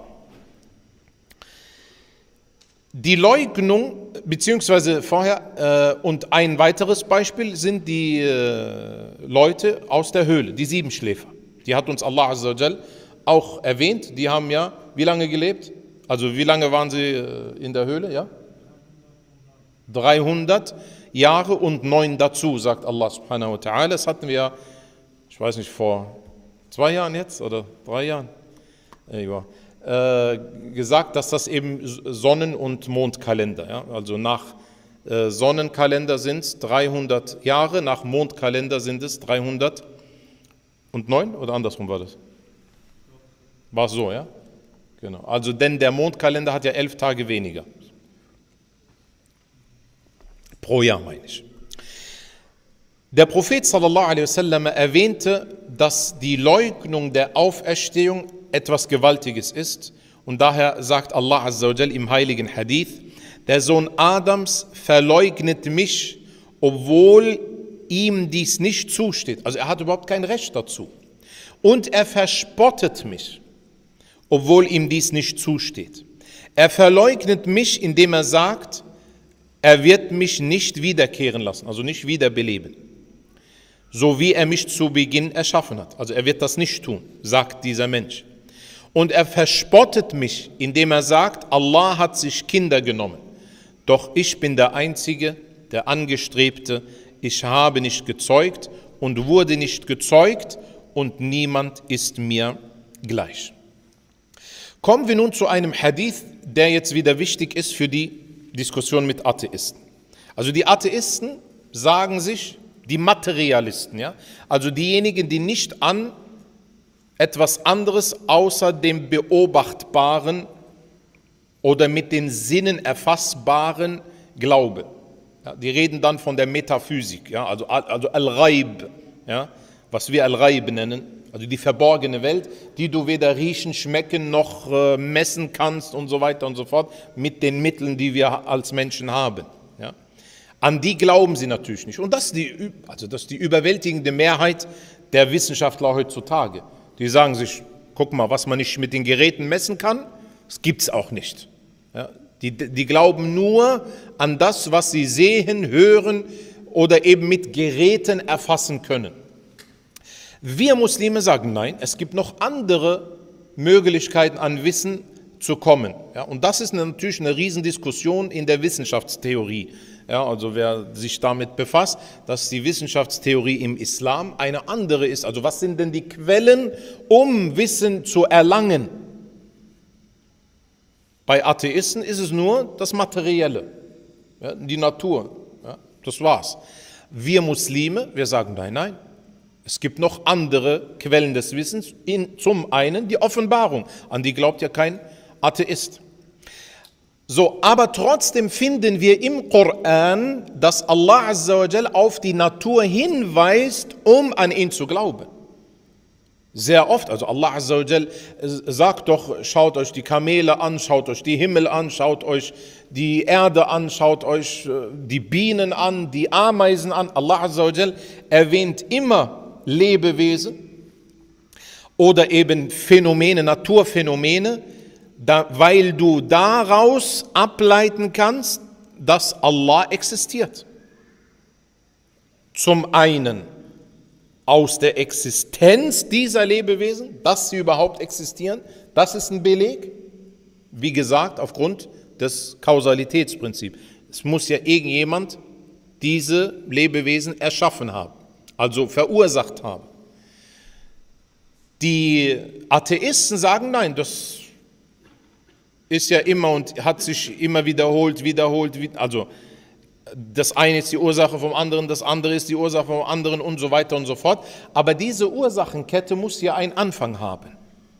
Die Leugnung, beziehungsweise vorher, äh, und ein weiteres Beispiel sind die äh, Leute aus der Höhle, die Siebenschläfer. Die hat uns Allah Azza wa Jal auch erwähnt. Die haben ja, wie lange gelebt? Also wie lange waren sie äh, in der Höhle? Ja? dreihundert Jahre und neun dazu, sagt Allah subhanahu wa ta'ala. Das hatten wir, ich weiß nicht, vor zwei Jahren jetzt oder drei Jahren, ja, äh, gesagt, dass das eben Sonnen- und Mondkalender, ja, also nach äh, Sonnenkalender sind es dreihundert Jahre, nach Mondkalender sind es dreihundertneun oder andersrum war das? War es so, ja? Genau. Also denn der Mondkalender hat ja elf Tage weniger. Pro Jahr meine ich. Der Prophet sallallahu alaihi wasallam erwähnte, dass die Leugnung der Auferstehung etwas Gewaltiges ist. Und daher sagt Allah azza wa jal im heiligen Hadith, der Sohn Adams verleugnet mich, obwohl ihm dies nicht zusteht. Also er hat überhaupt kein Recht dazu. Und er verspottet mich, obwohl ihm dies nicht zusteht. Er verleugnet mich, indem er sagt, er wird mich nicht wiederkehren lassen, also nicht wiederbeleben, so wie er mich zu Beginn erschaffen hat. Also er wird das nicht tun, sagt dieser Mensch. Und er verspottet mich, indem er sagt, Allah hat sich Kinder genommen. Doch ich bin der Einzige, der Angestrebte. Ich habe nicht gezeugt und wurde nicht gezeugt und niemand ist mir gleich. Kommen wir nun zu einem Hadith, der jetzt wieder wichtig ist für die Diskussion mit Atheisten. Also die Atheisten sagen sich, die Materialisten, ja, also diejenigen, die nicht an etwas anderes außer dem Beobachtbaren oder mit den Sinnen Erfassbaren glauben. Ja, die reden dann von der Metaphysik, ja, also, also Al-Ghaib, ja, was wir Al-Ghaib nennen, also die verborgene Welt, die du weder riechen, schmecken noch äh, messen kannst und so weiter und so fort, mit den Mitteln, die wir als Menschen haben. Ja. An die glauben sie natürlich nicht. Und das ist, die, also das ist die überwältigende Mehrheit der Wissenschaftler heutzutage. Die sagen sich, guck mal, was man nicht mit den Geräten messen kann, das gibt es auch nicht. Ja, die, die glauben nur an das, was sie sehen, hören oder eben mit Geräten erfassen können. Wir Muslime sagen, nein, es gibt noch andere Möglichkeiten an Wissen zu kommen. Ja, und das ist natürlich eine Riesendiskussion in der Wissenschaftstheorie. Ja, also wer sich damit befasst, dass die Wissenschaftstheorie im Islam eine andere ist. Also was sind denn die Quellen, um Wissen zu erlangen? Bei Atheisten ist es nur das Materielle, ja, die Natur, ja, das war's. Wir Muslime, wir sagen nein, nein. Es gibt noch andere Quellen des Wissens, in, zum einen die Offenbarung, an die glaubt ja kein Atheist. So, aber trotzdem finden wir im Koran, dass Allah Azza wa Jal auf die Natur hinweist, um an ihn zu glauben. Sehr oft, also Allah Azza wa Jal sagt doch, schaut euch die Kamele an, schaut euch die Himmel an, schaut euch die Erde an, schaut euch die Bienen an, die Ameisen an. Allah Azza wa Jal erwähnt immer Lebewesen oder eben Phänomene, Naturphänomene, da, weil du daraus ableiten kannst, dass Allah existiert. Zum einen aus der Existenz dieser Lebewesen, dass sie überhaupt existieren, das ist ein Beleg, wie gesagt, aufgrund des Kausalitätsprinzips. Es muss ja irgendjemand diese Lebewesen erschaffen haben, also verursacht haben. Die Atheisten sagen, nein, das ist ja immer und hat sich immer wiederholt, wiederholt, also das eine ist die Ursache vom anderen, das andere ist die Ursache vom anderen und so weiter und so fort. Aber diese Ursachenkette muss ja einen Anfang haben.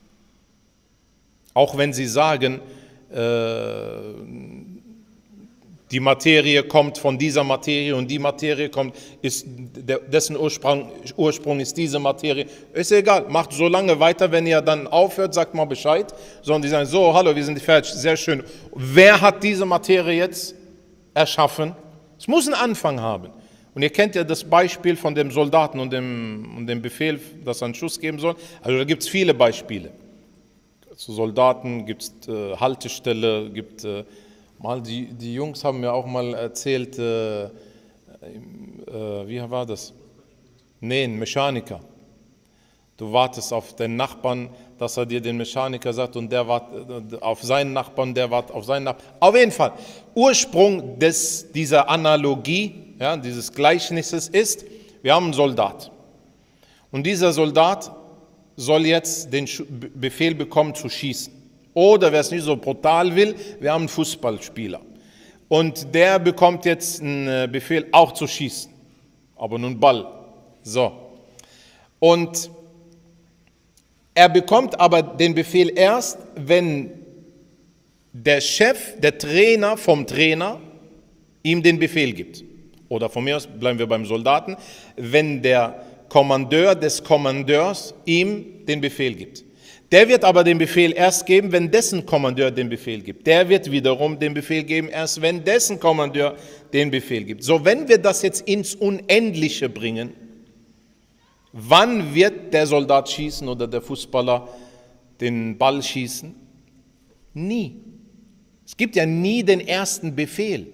Auch wenn sie sagen, äh, die Materie kommt von dieser Materie und die Materie kommt, ist, dessen Ursprung, Ursprung ist diese Materie. Ist egal, macht so lange weiter, wenn ihr dann aufhört, sagt mal Bescheid. Sondern die sagen, so, hallo, wir sind fertig, sehr schön. Wer hat diese Materie jetzt erschaffen? Es muss einen Anfang haben. Und ihr kennt ja das Beispiel von dem Soldaten und dem, und dem Befehl, dass er einen Schuss geben soll. Also da gibt es viele Beispiele. Zu Soldaten gibt es äh, Haltestelle, gibt äh, mal die, die Jungs haben mir auch mal erzählt, äh, äh, wie war das? Nee, ein Mechaniker. Du wartest auf den Nachbarn, dass er dir den Mechaniker sagt und der wartet auf seinen Nachbarn, der wartet auf seinen Nachbarn. Auf jeden Fall, Ursprung des, dieser Analogie, ja, dieses Gleichnisses ist, wir haben einen Soldat. Und dieser Soldat soll jetzt den Befehl bekommen zu schießen. Oder wer es nicht so brutal will, wir haben einen Fußballspieler. und der bekommt jetzt einen Befehl, auch zu schießen. Aber nun Ball. So. Und er bekommt aber den Befehl erst, wenn der Chef, der Trainer vom Trainer ihm den Befehl gibt. Oder von mir aus bleiben wir beim Soldaten, wenn der Kommandeur des Kommandeurs ihm den Befehl gibt. Der wird aber den Befehl erst geben, wenn dessen Kommandeur den Befehl gibt. Der wird wiederum den Befehl geben, erst wenn dessen Kommandeur den Befehl gibt. So, wenn wir das jetzt ins Unendliche bringen, wann wird der Soldat schießen oder der Fußballer den Ball schießen? Nie. Es gibt ja nie den ersten Befehl.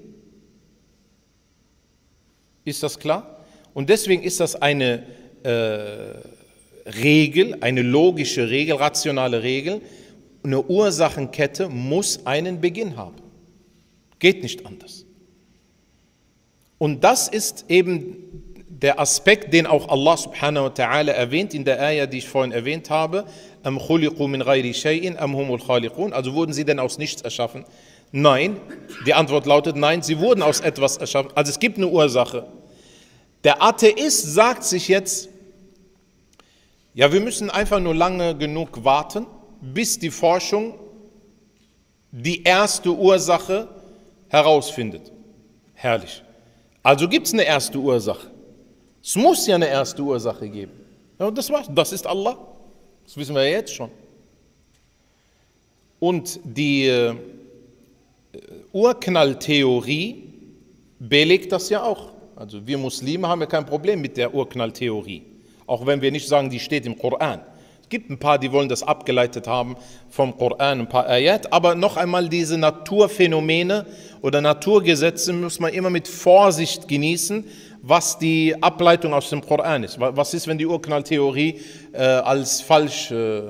Ist das klar? Und deswegen ist das eine äh, Regel, eine logische Regel, rationale Regel. Eine Ursachenkette muss einen Beginn haben. Geht nicht anders. Und das ist eben der Aspekt, den auch Allah subhanahu wa ta'ala erwähnt in der Ayah, die ich vorhin erwähnt habe. Am khuliqu min ghayri shay'in am humul khaliqun. Also wurden sie denn aus nichts erschaffen? Nein. Die Antwort lautet nein, sie wurden aus etwas erschaffen. Also es gibt eine Ursache. Der Atheist sagt sich jetzt, ja, wir müssen einfach nur lange genug warten, bis die Forschung die erste Ursache herausfindet. Herrlich. Also gibt es eine erste Ursache. Es muss ja eine erste Ursache geben. Ja, und das war's. Das ist Allah. Das wissen wir ja jetzt schon. Und die äh, Urknalltheorie belegt das ja auch. Also wir Muslime haben ja kein Problem mit der Urknalltheorie. Auch wenn wir nicht sagen, die steht im Koran. Es gibt ein paar, die wollen das abgeleitet haben vom Koran, ein paar Ayat. Aber noch einmal, diese Naturphänomene oder Naturgesetze muss man immer mit Vorsicht genießen, was die Ableitung aus dem Koran ist. Was ist, wenn die Urknalltheorie äh, als falsch äh,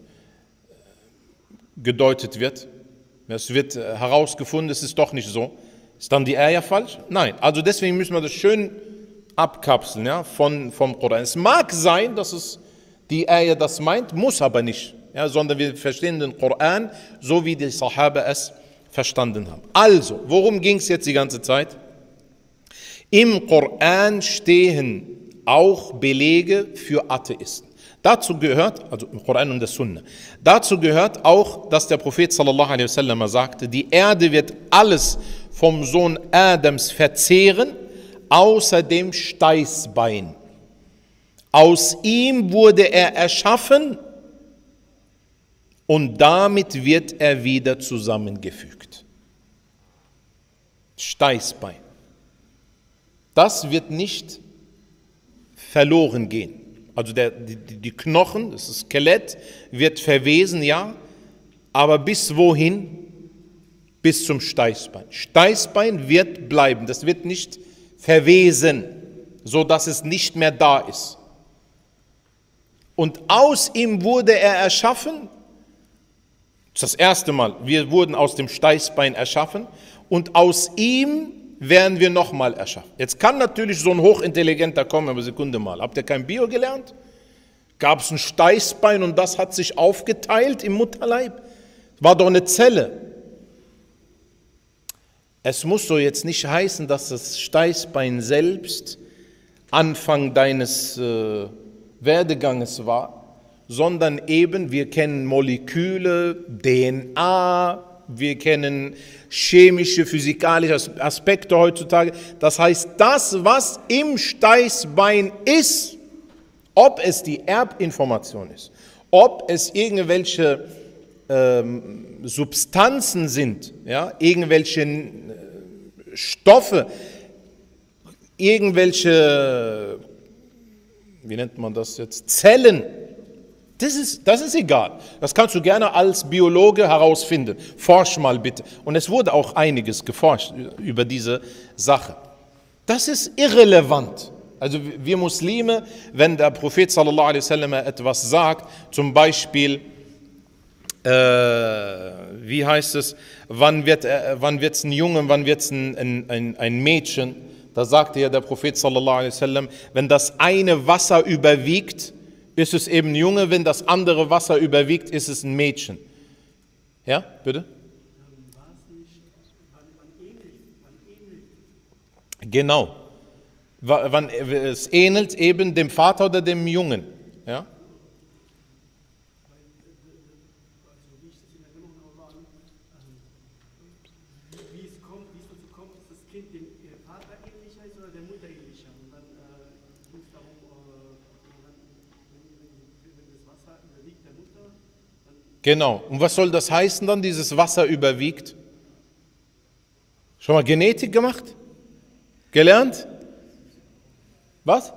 gedeutet wird? Es wird äh, herausgefunden, es ist doch nicht so. Ist dann die Ayah falsch? Nein. Also deswegen müssen wir das schön abkapseln, ja, von, vom Koran. Es mag sein, dass es die Ayah das meint, muss aber nicht. Ja, sondern wir verstehen den Koran, so wie die Sahaba es verstanden haben. Also, worum ging es jetzt die ganze Zeit? Im Koran stehen auch Belege für Atheisten. Dazu gehört, also im Koran und der Sunna, dazu gehört auch, dass der Prophet sallallahu alaihi wasallam sagte, die Erde wird alles vom Sohn Adams verzehren, außer dem Steißbein. Aus ihm wurde er erschaffen und damit wird er wieder zusammengefügt. Steißbein. Das wird nicht verloren gehen. Also der, die, die Knochen, das Skelett, wird verwesen, ja, aber bis wohin? Bis zum Steißbein. Steißbein wird bleiben, das wird nicht verwesen, sodass es nicht mehr da ist. Und aus ihm wurde er erschaffen, das ist das erste Mal, wir wurden aus dem Steißbein erschaffen und aus ihm werden wir nochmal erschaffen. Jetzt kann natürlich so ein Hochintelligenter kommen, aber Sekunde mal, habt ihr kein Bio gelernt? Gab es ein Steißbein und das hat sich aufgeteilt im Mutterleib? War doch eine Zelle. Es muss so jetzt nicht heißen, dass das Steißbein selbst Anfang deines äh, Werdeganges war, sondern eben wir kennen Moleküle, D N A, wir kennen chemische, physikalische Aspekte heutzutage. Das heißt, das, was im Steißbein ist, ob es die Erbinformation ist, ob es irgendwelche ähm, Substanzen sind, ja, irgendwelche äh, Stoffe, irgendwelche, wie nennt man das jetzt, Zellen, das ist, das ist egal. Das kannst du gerne als Biologe herausfinden. Forsch mal bitte. Und es wurde auch einiges geforscht über diese Sache. Das ist irrelevant. Also wir Muslime, wenn der Prophet sallallahu alaihi wasallam etwas sagt, zum Beispiel, äh, wie heißt es, wann wird äh, wann wird's ein Junge, wann wird es ein, ein, ein Mädchen, da sagte ja der Prophet sallallahu alaihi wasallam, wenn das eine Wasser überwiegt, ist es eben ein Junge, wenn das andere Wasser überwiegt, ist es ein Mädchen. Ja, bitte? War es nicht, weil man ähnlich, Genau. Wa- Wann, es ähnelt eben dem Vater oder dem Jungen. Ja? Also wie ich das in Erinnerung habe, ähm, wie es kommt, wie es dazu kommt, dass das Kind dem äh, Vater ähnlicher ist oder der Mutter ähnlicher. Und dann äh, ging es darum, äh, wenn, wenn, wenn das Wasser überwiegt der Mutter, dann Genau. Und was soll das heißen dann, dieses Wasser überwiegt? Schon mal Genetik gemacht? Gelernt? Was?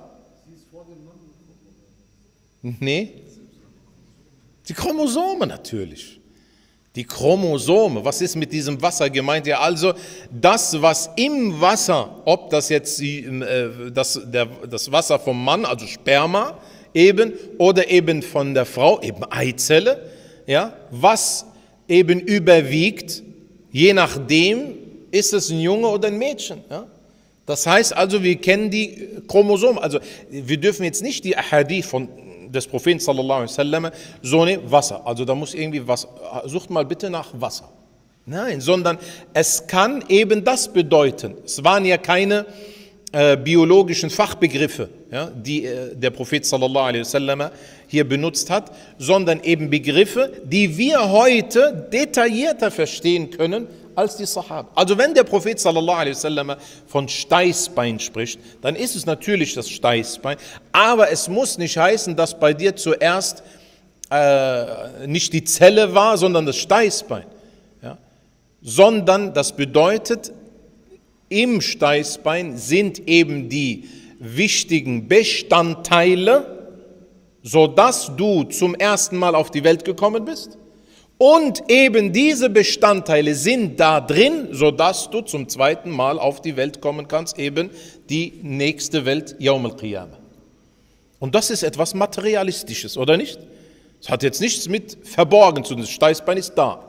Nee. Die Chromosome natürlich. Die Chromosome. Was ist mit diesem Wasser gemeint? Ja, also das, was im Wasser, ob das jetzt die, äh, das, der, das Wasser vom Mann, also Sperma eben, oder eben von der Frau, eben Eizelle, ja, was eben überwiegt, je nachdem, ist es ein Junge oder ein Mädchen. Ja? Das heißt also, wir kennen die Chromosomen. Also wir dürfen jetzt nicht die Ahadith von des Propheten sallallahu alaihi wasallam so nehmen, Wasser. Also da muss irgendwie Wasser. Sucht mal bitte nach Wasser. Nein, sondern es kann eben das bedeuten. Es waren ja keine äh, biologischen Fachbegriffe, ja, die äh, der Prophet sallallahu alaihi wasallam hier benutzt hat, sondern eben Begriffe, die wir heute detaillierter verstehen können als die Sahaba. Also wenn der Prophet sallallahu alaihi wasallam von Steißbein spricht, dann ist es natürlich das Steißbein, aber es muss nicht heißen, dass bei dir zuerst äh, nicht die Zelle war, sondern das Steißbein. Ja? Sondern das bedeutet, im Steißbein sind eben die wichtigen Bestandteile, sodass du zum ersten Mal auf die Welt gekommen bist. Und eben diese Bestandteile sind da drin, sodass du zum zweiten Mal auf die Welt kommen kannst, eben die nächste Welt, Yawm al-Qiyamah. Und das ist etwas Materialistisches, oder nicht? Es hat jetzt nichts mit verborgen zu tun, das Steißbein ist da.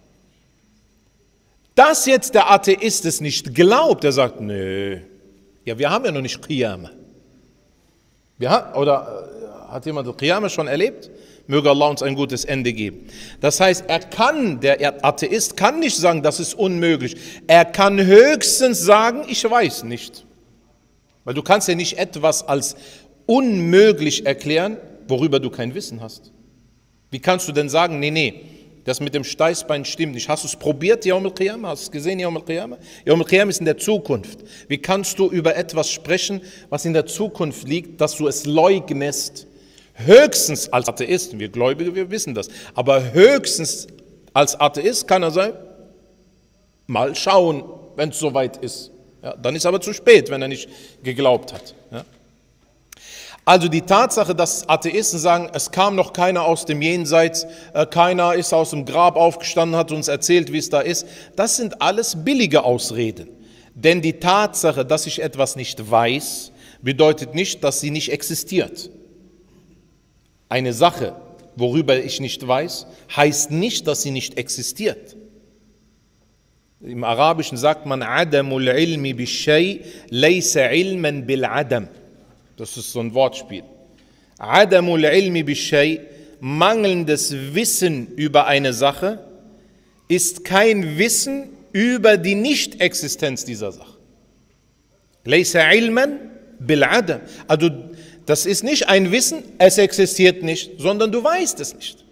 Dass jetzt der Atheist es nicht glaubt, der sagt, nö, ja, wir haben ja noch nicht Qiyamah. Wir haben, oder äh, hat jemand Qiyamah schon erlebt? Möge Allah uns ein gutes Ende geben. Das heißt, er kann, der Atheist kann nicht sagen, das ist unmöglich. Er kann höchstens sagen, ich weiß nicht. Weil du kannst ja nicht etwas als unmöglich erklären, worüber du kein Wissen hast. Wie kannst du denn sagen, nee, nee, das mit dem Steißbein stimmt nicht. Hast du es probiert, Yawm al-Qiyamah? Hast du es gesehen, Yawm al-Qiyamah? Yawm al-Qiyamah ist in der Zukunft. Wie kannst du über etwas sprechen, was in der Zukunft liegt, dass du es leugnest? Höchstens als Atheist, wir Gläubige, wir wissen das, aber höchstens als Atheist kann er sagen, mal schauen, wenn es soweit ist. Ja, dann ist aber zu spät, wenn er nicht geglaubt hat. Ja. Also die Tatsache, dass Atheisten sagen, es kam noch keiner aus dem Jenseits, äh, keiner ist aus dem Grab aufgestanden, hat uns erzählt, wie es da ist, das sind alles billige Ausreden. Denn die Tatsache, dass ich etwas nicht weiß, bedeutet nicht, dass sie nicht existiert. Eine Sache, worüber ich nicht weiß, heißt nicht, dass sie nicht existiert. Im Arabischen sagt man, Adamul ilmi bishay laysa ilman bil adam. Das ist so ein Wortspiel. Adamul ilmi bishay, mangelndes Wissen über eine Sache, ist kein Wissen über die Nichtexistenz dieser Sache. Laysa ilman bil adam. Also das ist nicht ein Wissen, es existiert nicht, sondern du weißt es nicht.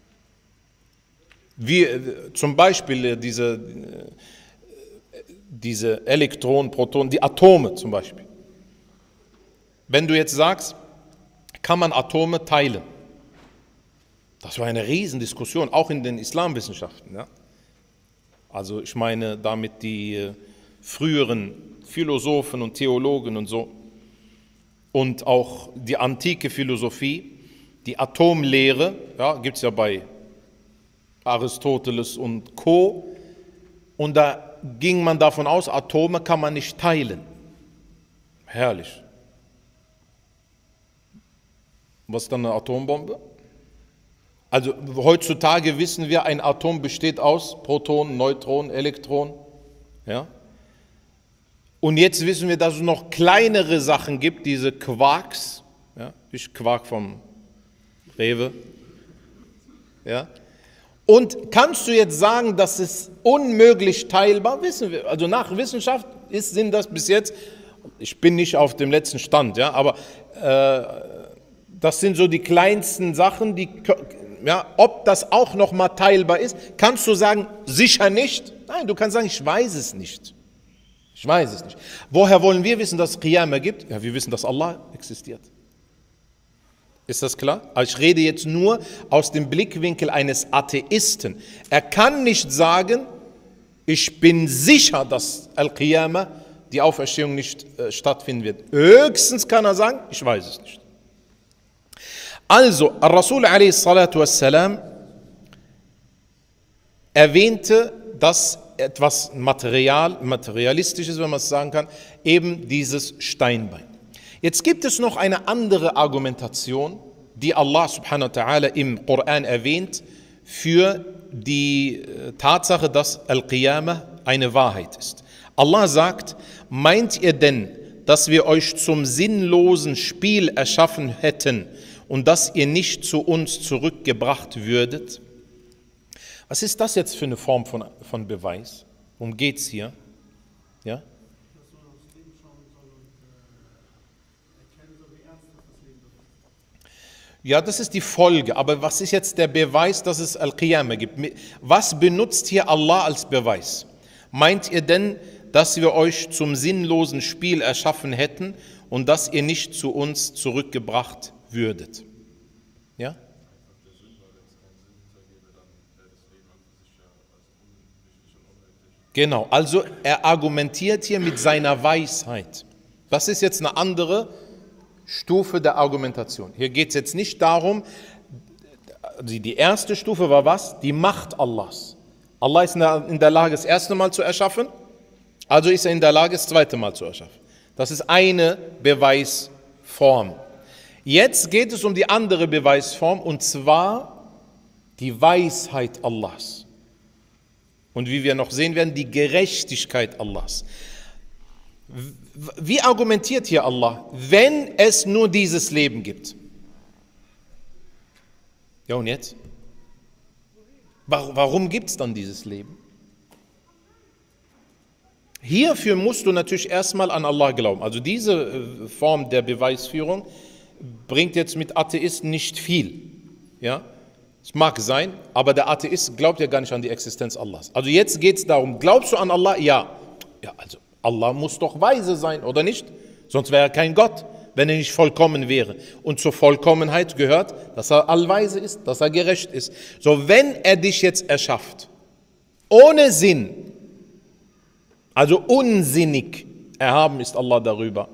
Wie zum Beispiel diese, diese Elektronen, Protonen, die Atome zum Beispiel. Wenn du jetzt sagst, kann man Atome teilen? Das war eine Riesendiskussion, auch in den Islamwissenschaften. Ja? Also ich meine damit die früheren Philosophen und Theologen und so. Und auch die antike Philosophie, die Atomlehre, ja, gibt es ja bei Aristoteles und Co. Und da ging man davon aus, Atome kann man nicht teilen. Herrlich. Was ist dann eine Atombombe? Also heutzutage wissen wir, ein Atom besteht aus Protonen, Neutronen, Elektronen. Ja? Und jetzt wissen wir, dass es noch kleinere Sachen gibt, diese Quarks, ja, nicht Quark vom Rewe. Ja. Und kannst du jetzt sagen, dass es unmöglich teilbar, wissen wir, also nach Wissenschaft ist, sind das bis jetzt Ich bin nicht auf dem letzten Stand, ja, aber äh, das sind so die kleinsten Sachen, die, ja, ob das auch noch mal teilbar ist, kannst du sagen, sicher nicht? Nein, du kannst sagen, ich weiß es nicht. Ich weiß es nicht. Woher wollen wir wissen, dass es Qiyamah gibt? Ja, wir wissen, dass Allah existiert. Ist das klar? Aber ich rede jetzt nur aus dem Blickwinkel eines Atheisten. Er kann nicht sagen, ich bin sicher, dass Al-Qiyamah, die Auferstehung, nicht äh, stattfinden wird. Höchstens kann er sagen, ich weiß es nicht. Also, Rasul alaihi salatu wassalam erwähnte, dass etwas Material, Materialistisches, wenn man es sagen kann, eben dieses Steinbein. Jetzt gibt es noch eine andere Argumentation, die Allah subhanahu wa ta'ala im Koran erwähnt, für die Tatsache, dass Al-Qiyamah eine Wahrheit ist. Allah sagt, meint ihr denn, dass wir euch zum sinnlosen Spiel erschaffen hätten und dass ihr nicht zu uns zurückgebracht würdet? Was ist das jetzt für eine Form von, von Beweis? Worum geht es hier? Ja? Ja, das ist die Folge. Aber was ist jetzt der Beweis, dass es Al-Qiyamah gibt? Was benutzt hier Allah als Beweis? Meint ihr denn, dass wir euch zum sinnlosen Spiel erschaffen hätten und dass ihr nicht zu uns zurückgebracht würdet? Ja? Genau, also er argumentiert hier mit seiner Weisheit. Das ist jetzt eine andere Stufe der Argumentation. Hier geht es jetzt nicht darum, die erste Stufe war was? Die Macht Allahs. Allah ist in der Lage, das erste Mal zu erschaffen, also ist er in der Lage, das zweite Mal zu erschaffen. Das ist eine Beweisform. Jetzt geht es um die andere Beweisform, und zwar die Weisheit Allahs. Und wie wir noch sehen werden, die Gerechtigkeit Allahs. Wie argumentiert hier Allah? Wenn es nur dieses Leben gibt. Ja, und jetzt? Warum gibt es dann dieses Leben? Hierfür musst du natürlich erstmal an Allah glauben. Also diese Form der Beweisführung bringt jetzt mit Atheisten nicht viel. Ja? Es mag sein, aber der Atheist glaubt ja gar nicht an die Existenz Allahs. Also jetzt geht es darum, glaubst du an Allah? Ja. Ja, also Allah muss doch weise sein, oder nicht? Sonst wäre er kein Gott, wenn er nicht vollkommen wäre. Und zur Vollkommenheit gehört, dass er allweise ist, dass er gerecht ist. So, wenn er dich jetzt erschafft, ohne Sinn, also unsinnig, erhaben ist Allah darüber,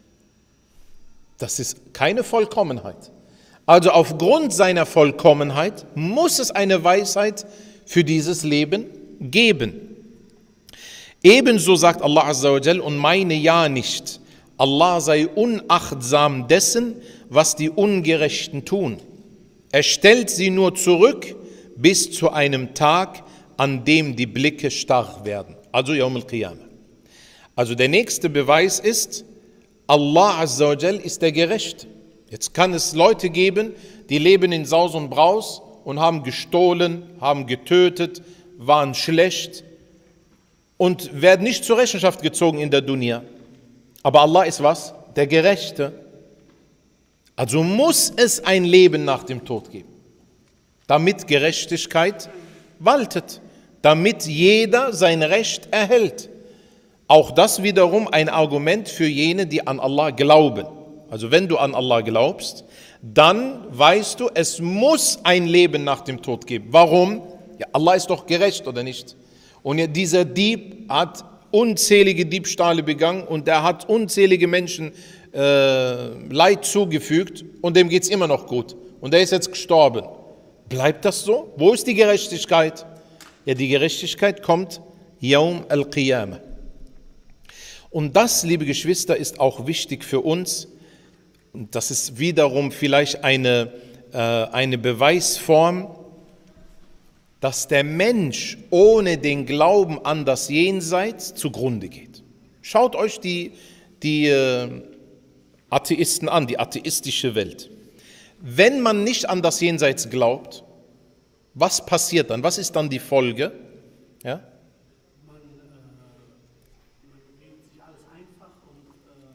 das ist keine Vollkommenheit. Also aufgrund seiner Vollkommenheit muss es eine Weisheit für dieses Leben geben. Ebenso sagt Allah Azza wa Jal, und meine ja nicht, Allah sei unachtsam dessen, was die Ungerechten tun. Er stellt sie nur zurück bis zu einem Tag, an dem die Blicke starr werden. Also Yawm al-Qiyamah. Also der nächste Beweis ist, Allah Azza wa Jal ist der Gerechte. Jetzt kann es Leute geben, die leben in Saus und Braus und haben gestohlen, haben getötet, waren schlecht und werden nicht zur Rechenschaft gezogen in der Dunya. Aber Allah ist was? Der Gerechte. Also muss es ein Leben nach dem Tod geben, damit Gerechtigkeit waltet, damit jeder sein Recht erhält. Auch das wiederum ein Argument für jene, die an Allah glauben. Also wenn du an Allah glaubst, dann weißt du, es muss ein Leben nach dem Tod geben. Warum? Ja, Allah ist doch gerecht, oder nicht? Und ja, dieser Dieb hat unzählige Diebstahle begangen und er hat unzählige Menschen äh, Leid zugefügt und dem geht es immer noch gut. Und er ist jetzt gestorben. Bleibt das so? Wo ist die Gerechtigkeit? Ja, die Gerechtigkeit kommt Yawm al-Qiyamah. Und das, liebe Geschwister, ist auch wichtig für uns. Und das ist wiederum vielleicht eine, äh, eine Beweisform, dass der Mensch ohne den Glauben an das Jenseits zugrunde geht. Schaut euch die, die äh, Atheisten an, die atheistische Welt. Wenn man nicht an das Jenseits glaubt, was passiert dann? Was ist dann die Folge? Ja? Man, äh, man redet sich alles einfach und äh,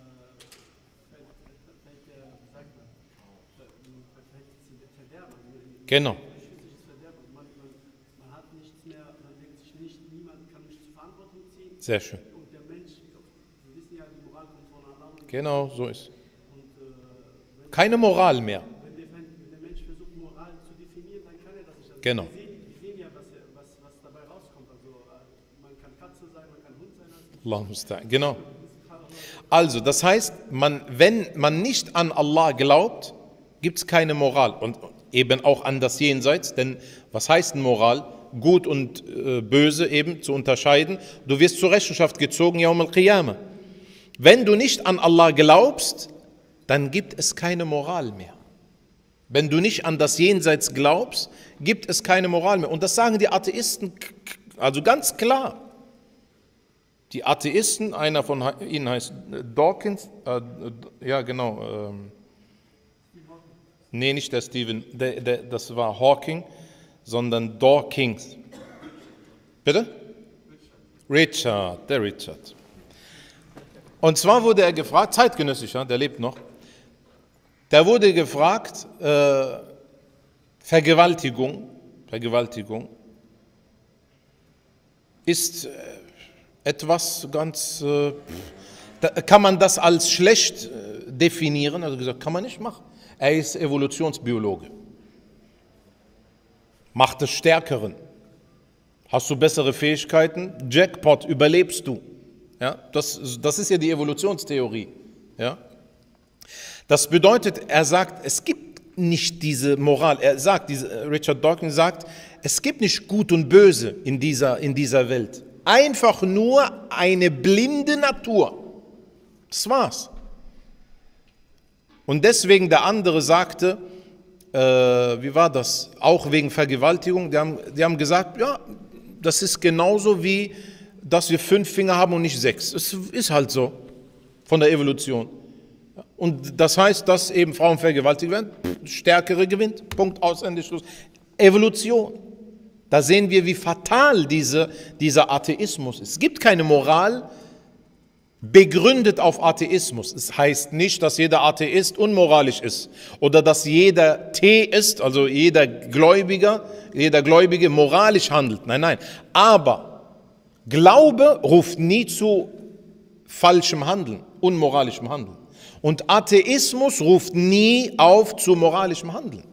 Genau. Ausschließliches Verderben. Man, man, man hat nichts mehr, man denkt sich nicht, niemand kann mich zur Verantwortung ziehen. Sehr schön. Und der Mensch, wir wissen ja, die Moral kommt von Allah. Und, Genau, so ist. und äh, wenn, Keine Moral mehr. wenn, der, wenn der Mensch versucht, Moral zu definieren, dann kann er das nicht. Also Genau. Wir sehen, wir sehen ja, was, er- was, was dabei rauskommt. Also äh, man kann Katze sein, man kann Hund sein. Also, Allah musta'an. Genau. Also, das heißt, man, wenn man nicht an Allah glaubt, gibt es keine Moral. Und eben auch an das Jenseits. Denn was heißt Moral? Gut und äh, böse eben zu unterscheiden. Du wirst zur Rechenschaft gezogen, Yawm al-Qiyamah. Wenn du nicht an Allah glaubst, dann gibt es keine Moral mehr. Wenn du nicht an das Jenseits glaubst, gibt es keine Moral mehr. Und das sagen die Atheisten also ganz klar. Die Atheisten, einer von ihnen heißt Dawkins, äh, ja genau, ähm, nee, nicht der Stephen, der, der, das war Hawking, sondern Dawkins. Bitte? Richard, der Richard. Und zwar wurde er gefragt, zeitgenössisch, der lebt noch, der wurde gefragt, äh, Vergewaltigung, Vergewaltigung ist etwas ganz, äh, da, kann man das als schlecht äh, definieren? Also gesagt, kann man nicht machen. Er ist Evolutionsbiologe. Macht es Stärkeren. Hast du bessere Fähigkeiten? Jackpot, überlebst du. Ja, das, das ist ja die Evolutionstheorie. Ja. Das bedeutet, er sagt, es gibt nicht diese Moral. Er sagt, diese, Richard Dawkins sagt, es gibt nicht Gut und Böse in dieser, in dieser Welt. Einfach nur eine blinde Natur. Das war's. Und deswegen der andere sagte, äh, wie war das? Auch wegen Vergewaltigung. Die haben, die haben gesagt, ja, das ist genauso wie, dass wir fünf Finger haben und nicht sechs. Es ist halt so von der Evolution. Und das heißt, dass eben Frauen vergewaltigt werden, Stärkere gewinnt. Punkt, aus, Ende, Schluss. Evolution. Da sehen wir, wie fatal diese, dieser Atheismus ist. Es gibt keine Moral begründet auf Atheismus. Es heißt nicht, dass jeder Atheist unmoralisch ist oder dass jeder Theist, also jeder Gläubiger, jeder Gläubige moralisch handelt. Nein, nein. Aber Glaube ruft nie zu falschem Handeln, unmoralischem Handeln. Und Atheismus ruft nie auf zu moralischem Handeln.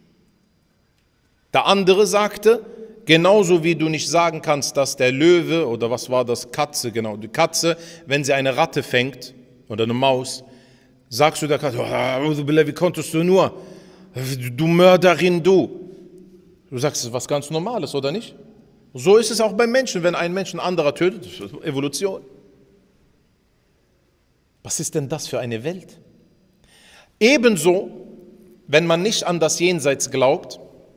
Der andere sagte, genauso wie du nicht sagen kannst, dass der Löwe oder was war das, Katze, genau, die Katze, wenn sie eine Ratte fängt oder eine Maus, sagst du der Katze, oh, wie konntest du nur, du Mörderin, du. Du sagst, das ist was ganz Normales, oder nicht? So ist es auch beim Menschen, wenn ein Mensch einen anderen tötet, das ist Evolution. Was ist denn das für eine Welt? Ebenso, wenn man nicht an das Jenseits glaubt,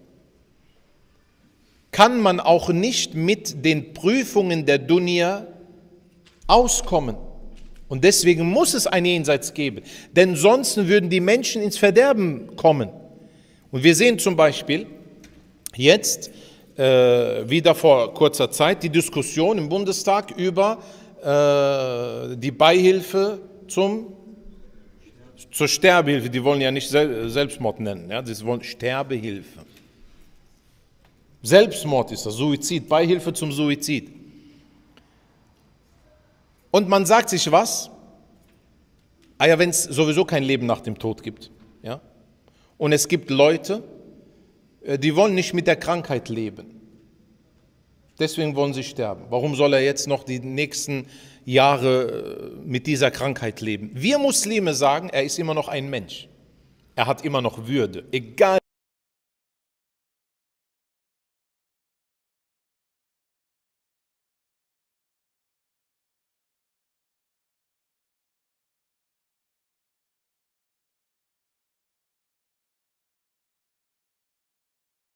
kann man auch nicht mit den Prüfungen der Dunya auskommen. Und deswegen muss es ein Jenseits geben, denn sonst würden die Menschen ins Verderben kommen. Und wir sehen zum Beispiel jetzt äh, wieder vor kurzer Zeit die Diskussion im Bundestag über äh, die Beihilfe zum, zur Sterbehilfe. Die wollen ja nicht Sel- Selbstmord nennen, ja? Sie wollen Sterbehilfe. Selbstmord ist das, Suizid, Beihilfe zum Suizid. Und man sagt sich was? Ah ja, wenn es sowieso kein Leben nach dem Tod gibt. Ja? Und es gibt Leute, die wollen nicht mit der Krankheit leben. Deswegen wollen sie sterben. Warum soll er jetzt noch die nächsten Jahre mit dieser Krankheit leben? Wir Muslime sagen, er ist immer noch ein Mensch. Er hat immer noch Würde, egal